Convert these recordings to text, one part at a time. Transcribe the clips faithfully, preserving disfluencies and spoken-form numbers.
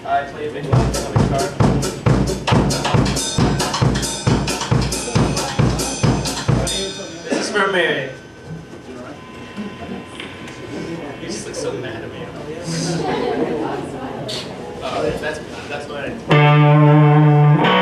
I play a big one on the guitar. This is for Mary. You just look so mad at me. Oh, that's that's what I.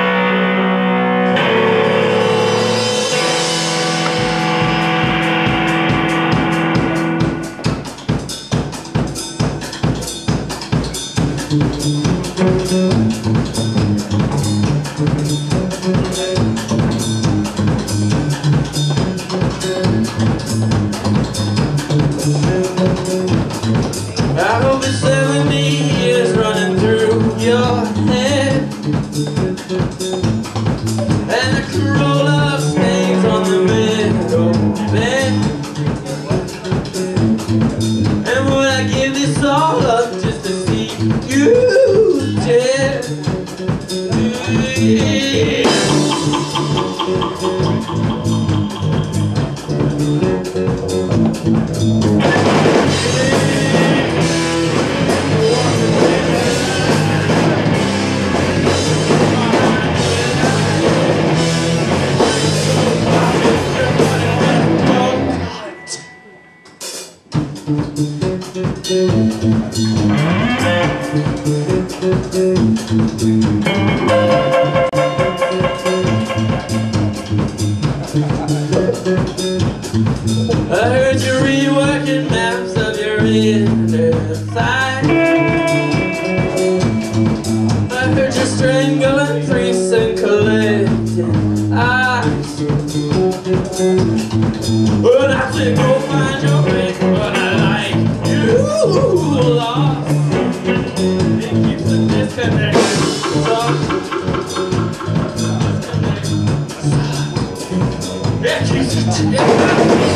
I hope it's seventy years running through your head, and the Corolla stays on the middle bed. And would I give this all up just to see you dead? Yeah. I heard you reworking maps of your inner thigh. I heard you strangling priests and collecting eyes. But I said go find your mate, but I like you lost. It keeps the disconnect. It keeps the disconnect.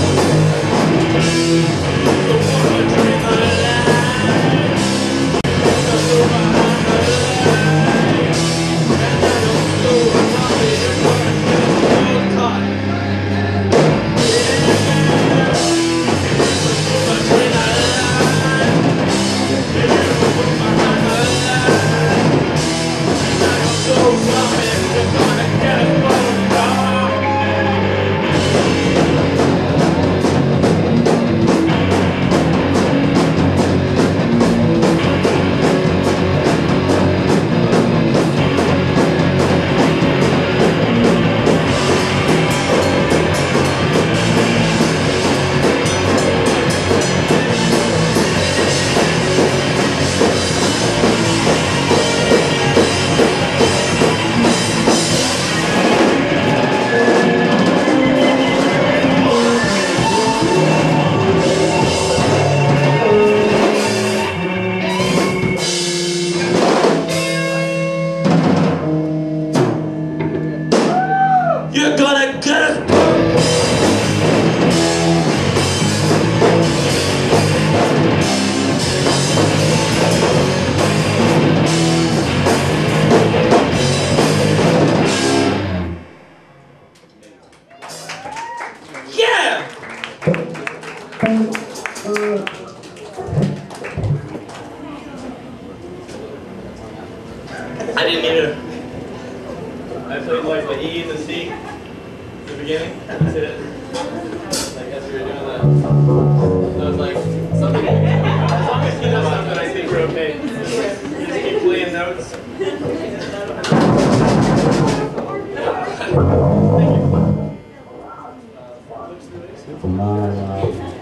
You're gonna get us. Yeah! I didn't mean to. I played like the E and the C at the beginning. That's it. I guess we were doing that. So it was like something. As long as you know something, I think we're okay. You just keep playing notes. Thank you.